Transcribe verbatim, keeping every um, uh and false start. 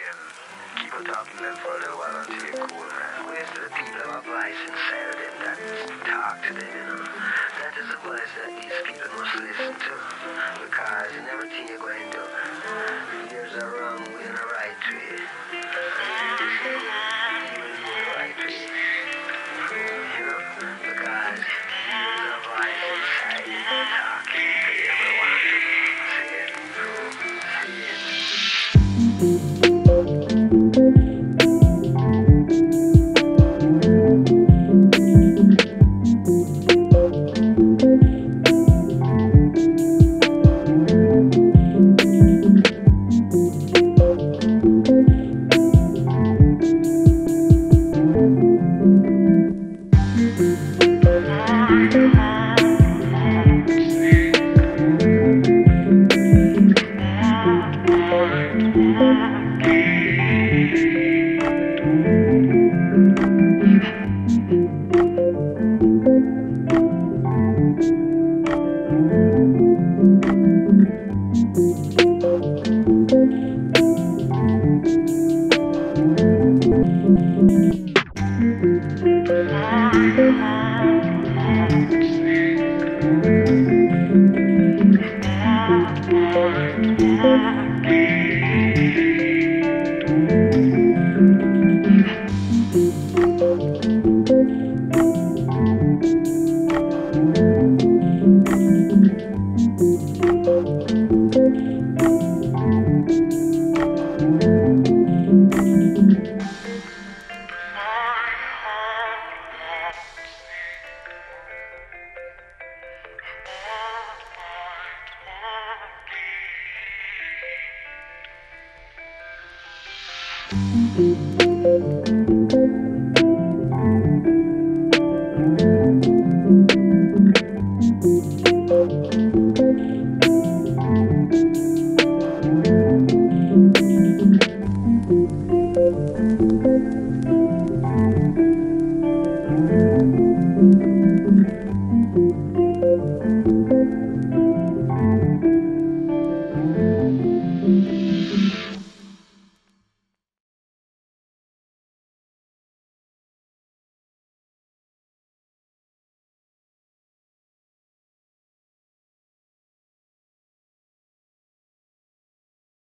can keep on talking to them for a little while until you're cool, man. Where's the people who have voice inside of them that talk to them, you know? That is the voice that these people must listen to. Because in everything you're going to do, there's a wrong way and a right way. And you will do the right way. You know? Because there's a voice inside talking to everyone. See it? See it? Thank you.